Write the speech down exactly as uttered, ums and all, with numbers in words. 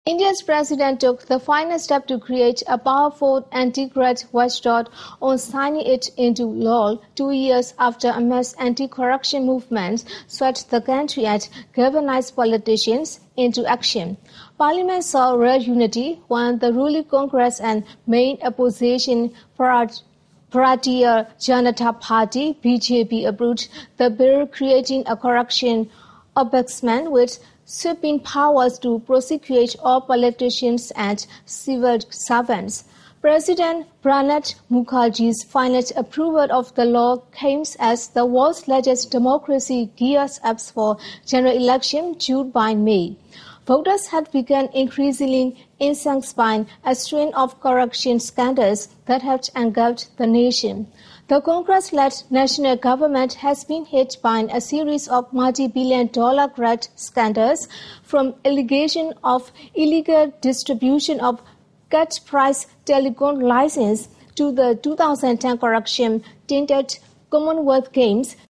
India's president took the final step to create a powerful anti-graft watchdog on signing it into law two years after a mass anti-corruption movement swept the country and galvanized politicians into action. Parliament saw rare unity when the ruling Congress and main opposition Bharatiya Janata Party (B J P) approved the bill creating a corruption ombudsman with sweeping powers to prosecute all politicians and civil servants. President Pranab Mukherjee's final approval of the law comes as the world's largest democracy gears up for general election due by May. Voters had become increasingly incensed by a string of corruption scandals that have engulfed the nation. The Congress-led national government has been hit by a series of multi-billion dollar graft scandals, from allegations of illegal distribution of cut-price telecom license to the two thousand ten corruption-tainted Commonwealth Games.